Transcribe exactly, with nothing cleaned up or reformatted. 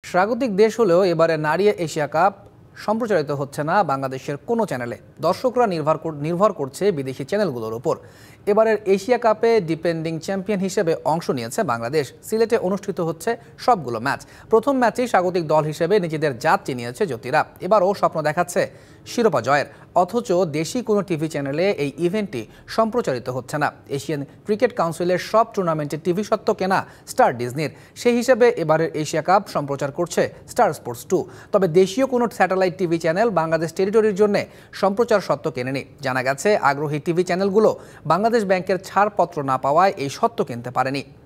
স্বাগতিক দেশ হলেও এবারে নারী এশিয়া কাপ সম্প্রচারিত হচ্ছে না বাংলাদেশের কোনো চ্যানেলে। দর্শকরা নির্ভর নির্ভর করছে বিদেশি চ্যানেলগুলোর উপর। এবারের এশিয়া কাপে ডিপেন্ডিং চ্যাম্পিয়ন হিসেবে অংশ নিয়েছে বাংলাদেশ। সিলেটে অনুষ্ঠিত হচ্ছে সবগুলো ম্যাচ। প্রথম ম্যাচেই স্বাগতিক দল হিসেবে নিজেদের জাত চিনিয়েছে জ্যোতিরা। এবারও স্বপ্ন দেখাচ্ছে শিরোপা জয়ের, অথচ দেশি কোনো টিভি চ্যানেলে এই ইভেন্টটি সম্প্রচারিত হচ্ছে না। এশিয়ান ক্রিকেট কাউন্সিলের সব টুর্নামেন্টের টিভি সত্ত্ব কেনা স্টার ডিজনির। সেই হিসেবে এবারের এশিয়া কাপ সম্প্রচার করছে স্টার স্পোর্টস টু। তবে দেশীয় কোনো স্যাটেলাইট টিভি চ্যানেল বাংলাদেশ টেরিটরির জন্য সম্প্রচার সত্ত্ব কেনেনি। জানা গেছে আগ্রহী টিভি চ্যানেলগুলো বাংলাদেশ ব্যাংকের ছাড়পত্র না পাওয়ায় এই সত্ত্ব কিনতে পারেনি।